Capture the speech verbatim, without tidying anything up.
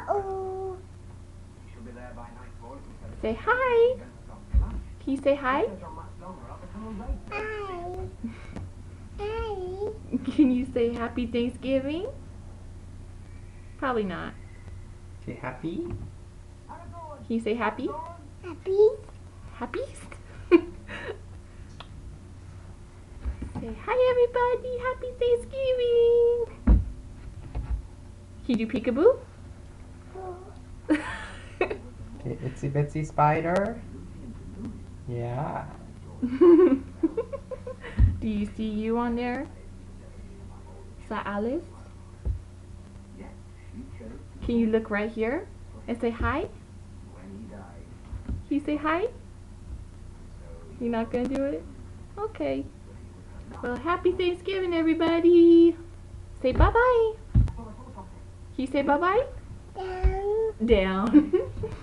Uh-oh. Say hi. Can you say hi? Hi. Hi. Can you say happy Thanksgiving? Probably not. Say happy. Can you say happy? Happy. Happy? Say hi everybody, happy Thanksgiving! Can you do peekaboo? Okay, itsy bitsy spider. Yeah. Do you see you on there? Is that Alice? Can you look right here and say hi? Can you say hi? You're not gonna do it? Okay. Well, happy Thanksgiving, everybody. Say bye-bye. Can you say bye-bye? Down. Down.